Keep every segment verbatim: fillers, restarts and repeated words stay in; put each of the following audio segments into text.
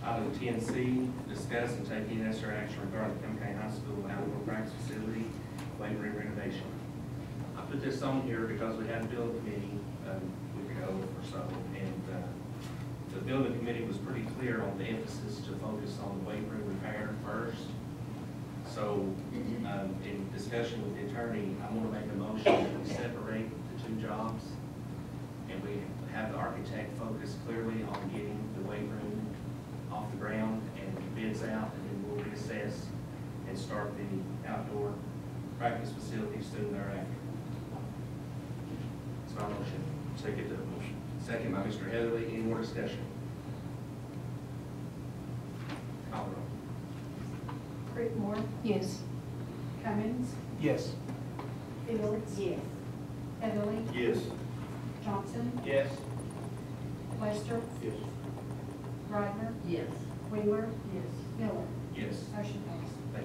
Item ten C, discuss and take any necessary action regarding the Campbell County High School outdoor practice facility waiver and renovation. I put this on here because we had a building committee um, a week ago or so, and uh, the building committee was pretty clear on the emphasis to focus on the weight room repair first. So, um, in discussion with the attorney, I want to make a motion that we separate the two jobs, and we have the architect focus clearly on getting the weight room off the ground and bids out, and then we'll reassess and start the outdoor practice facilities soon thereafter. That's my motion. Second that motion. Second by Mister Heatherly. Any more discussion? Call the roll. Creekmore, Yes. Cummins, Yes. Fields, Yes. Heatherly, Yes. Johnson, Yes. Lester, Yes. Ryder, Yes. Wheeler, yes, Miller. Yes. Motion passed. Thank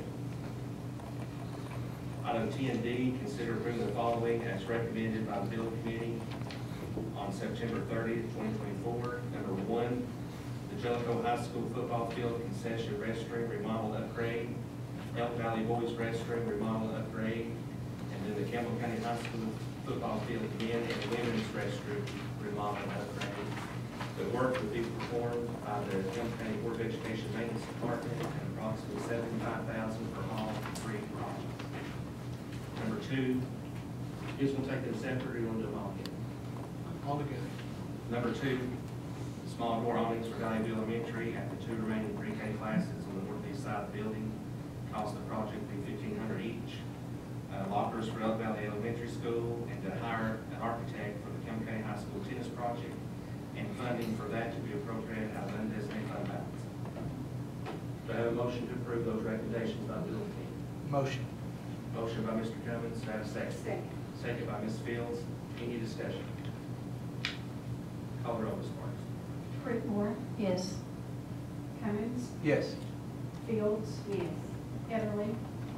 you. Item ten D, consider approving the following as recommended by the building committee on September thirtieth, twenty twenty-four. Number one, the Jellicoe High School football field concession restroom remodel upgrade, Elk Valley Boys restroom remodel upgrade, and then the Campbell County High School football field men and women's restroom remodel upgrade. The work will be performed by the Campbell County Board of Education Maintenance Department at approximately seventy-five thousand dollars for all three projects. Number two, you just want to take them separate, or you want to do them all together? All together. Number two, small door awnings for Valleyview Elementary at the two remaining pre-K classes on the northeast side of the building. Cost of the project will be fifteen hundred dollars each. Uh, lockers for Elk Valley Elementary School, and to hire an architect for the Campbell County High School tennis project, and funding for that to be appropriated out of undesignated fund balance. Do I have a motion to approve those recommendations by the building committee? Motion. Motion by Mister Cummins, do I have a second? Second. Second by Miz Fields. Any discussion? Call the roll, Miz Marks. Creekmore, Yes. Cummins, Yes. Fields, Yes. Heatherly,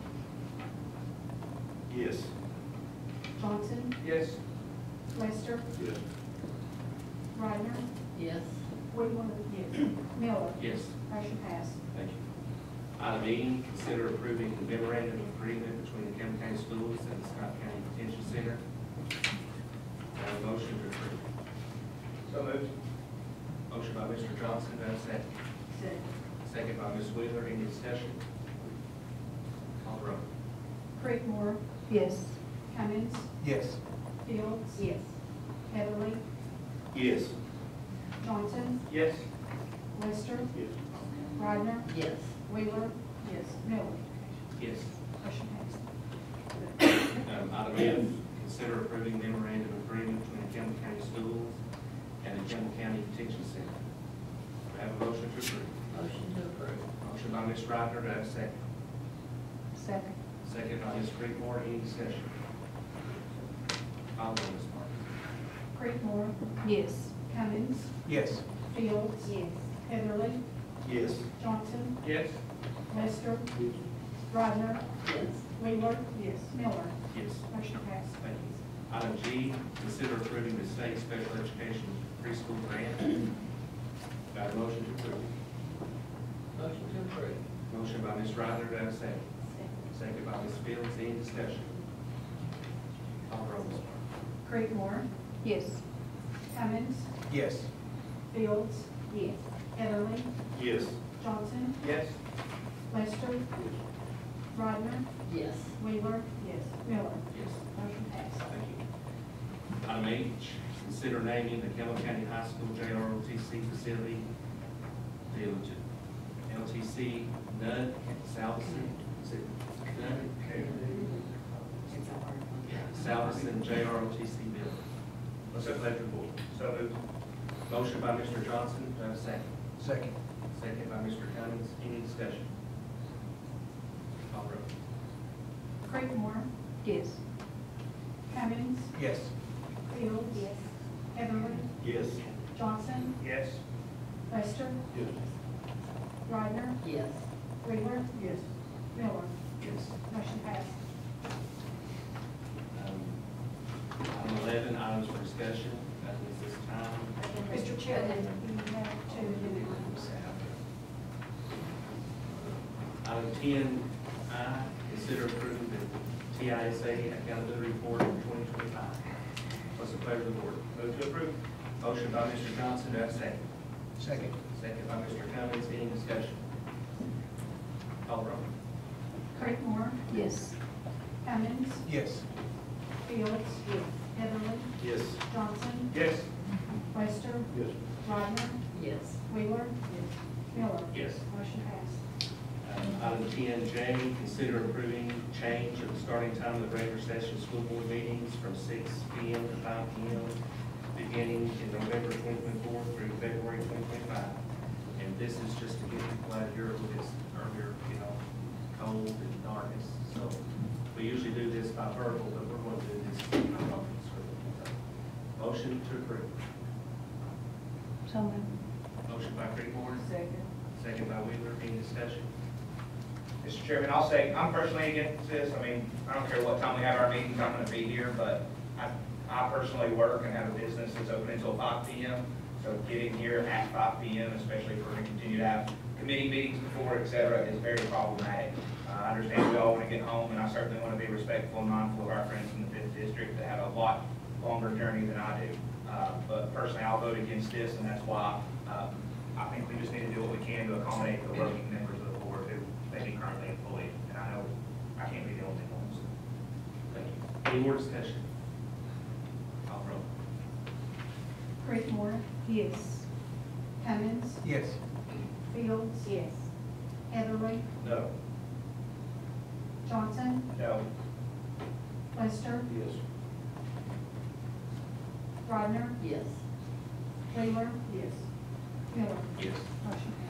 Yes. Johnson, Yes. Lester, Yes. Ryder, Yes. Wheeler, yes, Miller. Yes. Motion passed. Thank you. Item E, consider approving the memorandum of agreement between the Campbell County Schools and the Scott County Detention Center. Do I have a motion to approve? So moved. Motion by Mister Johnson, do I have a second? Second. Second by Miz Wheeler. Any discussion? Call the roll. Creekmore, Yes. Cummins, Yes. Fields, Yes. Heatherly, Yes. Johnson, Yes. Lester, Yes. Ryder, Yes. Wheeler, yes, Miller. Yes. Motion passed. Um, item F, consider approving memorandum of agreement between the Campbell County Schools and the Campbell County Detention Center. Do I have a motion to approve? Motion to approve. Motion by Miz Ryder, do I have a second? Second. Second by Miz Creekmore. Any discussion? Call the roll, Miz Martin. Creekmore, Yes. Cummins, Yes. Fields, Yes. Heatherly, Yes. Johnson, Yes. Lester, Ryder, Yes. Wheeler, yes, Miller. Yes. Motion passed. Thank you. Item G, consider approving the state special education preschool grant. Do I have a motion to approve? Motion to approve. Motion by Miz Ryder, do I have a second? Second by Miz Fields. Any discussion? Call the roll, Miz Martin. Creekmore, Yes. Cummins, Yes. Fields, Yes. Heatherly, Yes. Johnson, Yes. Lester, Ryder, Yes. Wheeler, yes, Miller. Yes. Motion passed. Thank you. Item H, consider naming the Campbell County High School J R O T C facility, the L T C Nudd Salvation, is it Nudd? Salvation J R O T C building. What's that pleasure for? So moved. Motion by Mister Johnson, do I have a second? Second. Second by Mister Cummins. Any discussion? Call the roll. Creekmore, Yes. Cummins, Yes. Fields, Yes. Heatherly, Yes. Johnson, Yes. Lester, Yes. Ryder, Yes. Wheeler, yes, Miller. Yes. Motion passed. Um, Item eleven, items for discussion. At this time. Mister Chairman, you have two new items. Item ten I, consider approving the T I S A accountability report for twenty twenty-five. What's the pleasure of the board? Move to approve. Motion by Mister Johnson, do I have a second? Second. Second by Mister Cummings, any discussion? Call roll. Creekmore, Yes. Cummings, Yes. Fields. Yes. Heatherly, Yes. Johnson, Yes. Lester, Yes. Rodner, Yes. Wheeler, Miller. Yes. Motion passed. Um, Item ten J, consider approving change of the starting time of the regular session school board meetings from six P M to five P M, beginning in November twenty twenty-four through February twenty twenty-five. And this is just to get people out of here with this earlier, you know, cold and darkness. So we usually do this by verbal, but we're going to do this by phone. Motion to approve. So moved. Motion by Creekmore, Second. second by Wheeler, any discussion? Mister Chairman, I'll say, I'm personally against this. I mean, I don't care what time we have our meetings, I'm gonna be here, but I, I personally work and have a business that's open until five P M. So getting here at five P M, especially if we're gonna continue to have committee meetings before, et cetera, is very problematic. Uh, I understand we all wanna get home, and I certainly wanna be respectful and mindful of our friends in the fifth district that have a lot longer journey than I do. Uh, but personally, I'll vote against this, and that's why, uh, I think we just need to do what we can to accommodate the working members of the board who may be currently employed, and I know I can't be the only one. so. Thank you. Any more discussion? Call roll. Creekmore, Yes. Cummings, Yes. Fields. Yes. Heatherly, No. Johnson, No. Lester, Yes. Rodner, Yes. Wheeler. Yes. Miller. Yes. Motion